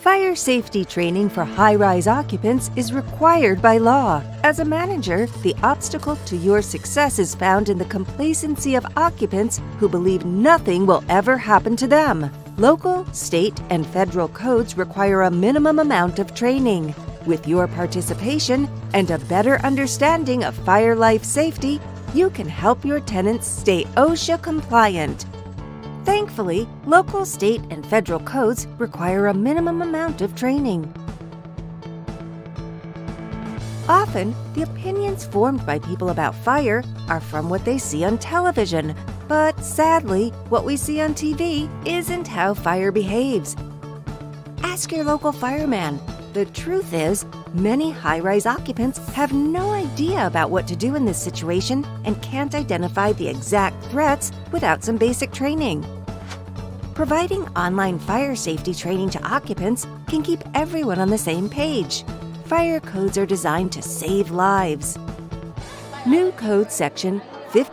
Fire safety training for high-rise occupants is required by law. As a manager, the obstacle to your success is found in the complacency of occupants who believe nothing will ever happen to them. Local, state, and federal codes require a minimum amount of training. With your participation and a better understanding of fire life safety, you can help your tenants stay OSHA compliant. Thankfully, local, state, and federal codes require a minimum amount of training. Often, the opinions formed by people about fire are from what they see on television, but sadly, what we see on TV isn't how fire behaves. Ask your local fireman. The truth is, many high-rise occupants have no idea about what to do in this situation and can't identify the exact threats without some basic training. Providing online fire safety training to occupants can keep everyone on the same page. Fire codes are designed to save lives. New Code Section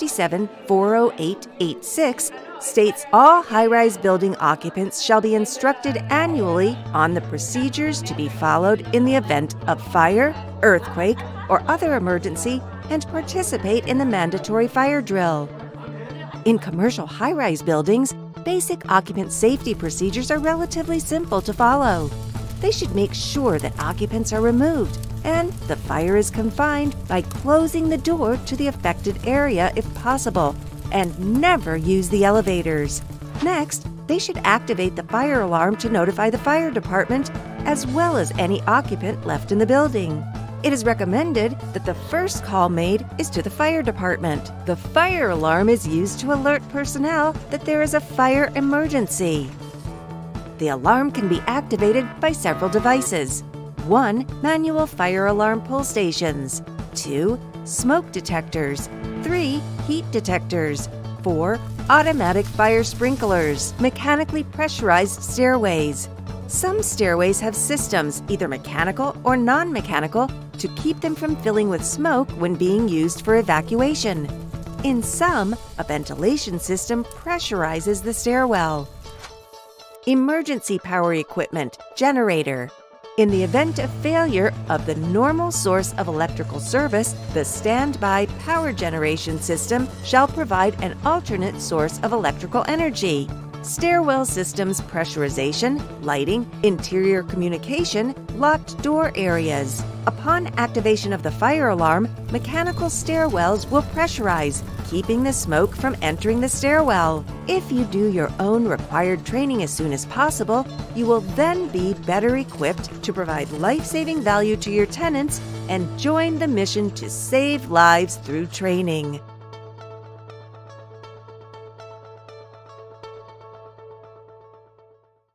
57-40886 states all high-rise building occupants shall be instructed annually on the procedures to be followed in the event of fire, earthquake, or other emergency and participate in the mandatory fire drill. In commercial high-rise buildings, basic occupant safety procedures are relatively simple to follow. They should make sure that occupants are removed and the fire is confined by closing the door to the affected area if possible, and never use the elevators. Next, they should activate the fire alarm to notify the fire department, as well as any occupant left in the building. It is recommended that the first call made is to the fire department. The fire alarm is used to alert personnel that there is a fire emergency. The alarm can be activated by several devices. 1. Manual fire alarm pull stations. 2. Smoke detectors. 3. Heat detectors. 4. Automatic fire sprinklers. Mechanically pressurized stairways. Some stairways have systems, either mechanical or non-mechanical, to keep them from filling with smoke when being used for evacuation. In some, a ventilation system pressurizes the stairwell. Emergency power equipment, generator. In the event of failure of the normal source of electrical service, the standby power generation system shall provide an alternate source of electrical energy. Stairwell systems pressurization, lighting, interior communication, locked door areas. Upon activation of the fire alarm, mechanical stairwells will pressurize, keeping the smoke from entering the stairwell. If you do your own required training as soon as possible, you will then be better equipped to provide life-saving value to your tenants and join the mission to save lives through training.